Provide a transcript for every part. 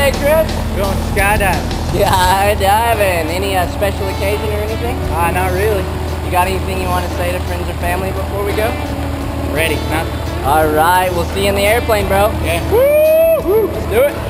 today, Kris? Going skydiving. Skydiving. Any special occasion or anything? Not really. You got anything you want to say to friends or family before we go? Ready, nothing. All right, we'll see you in the airplane, bro. Yeah. Woo! Let's do it.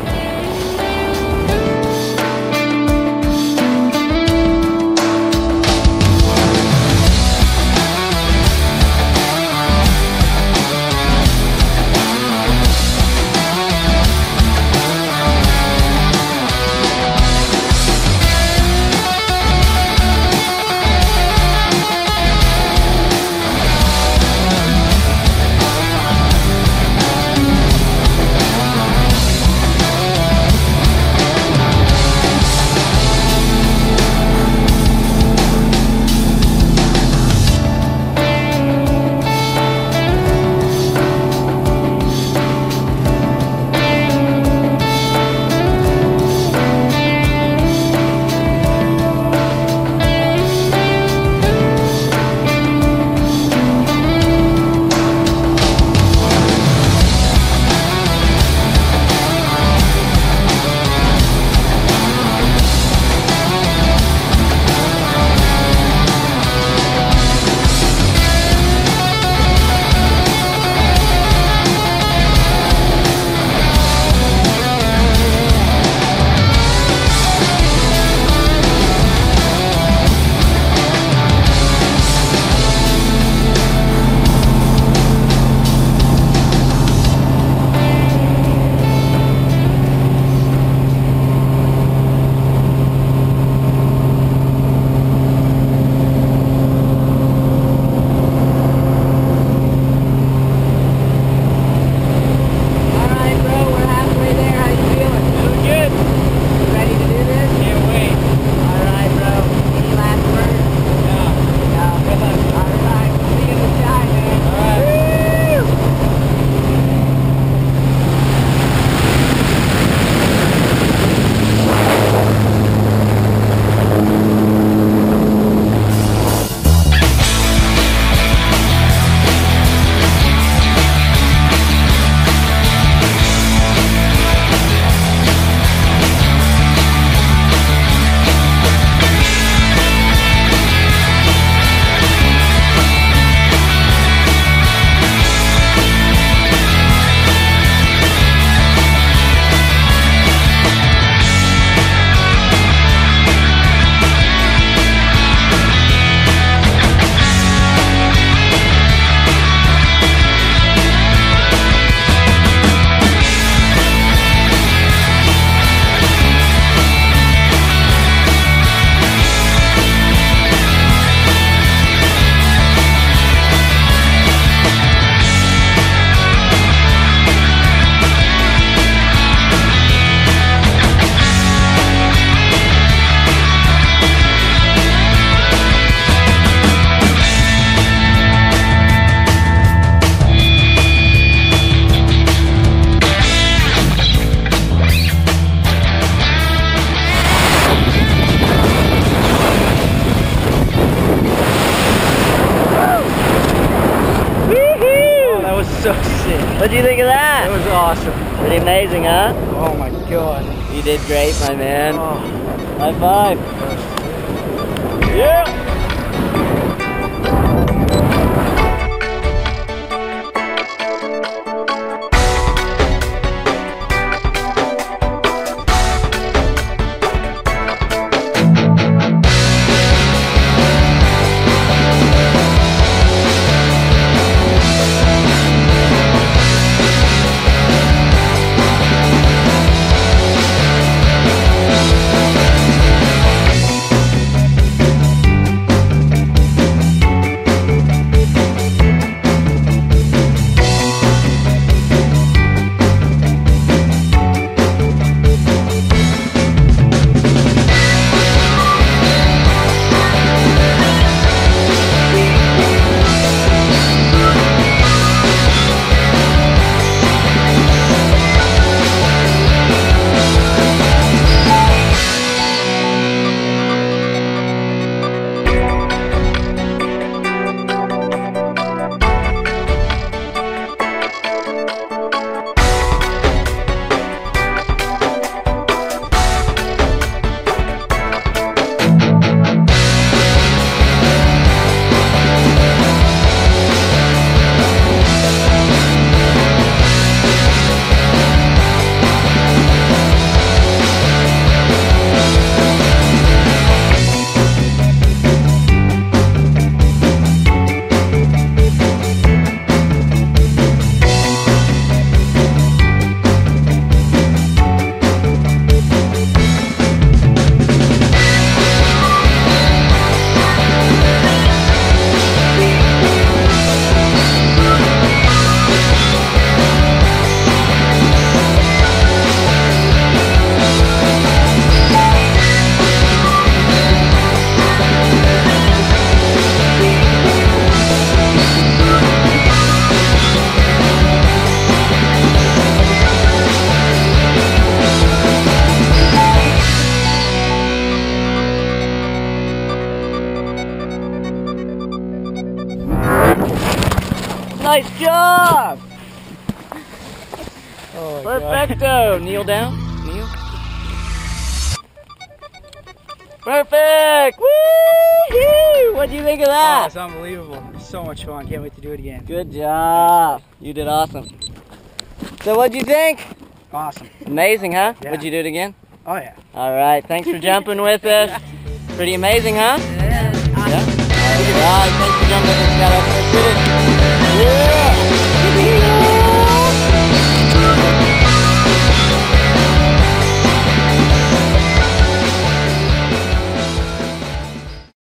So sick. What'd you think of that? It was awesome. Pretty amazing, huh? Oh my god. You did great, my man. Oh. High five. Yeah. Nice job! Oh my God. Perfecto! Kneel down. Kneel. Perfect! Woo! What do you think of Oh, that? it's unbelievable. So much fun. Can't wait to do it again. Good job. You did awesome. So what'd you think? Awesome. Amazing, huh? Yeah. Would you do it again? Oh yeah. All right. Thanks for jumping with us. Pretty amazing, huh? Yeah. Yeah. All right. Thanks for jumping with us, Skydive Surfcity.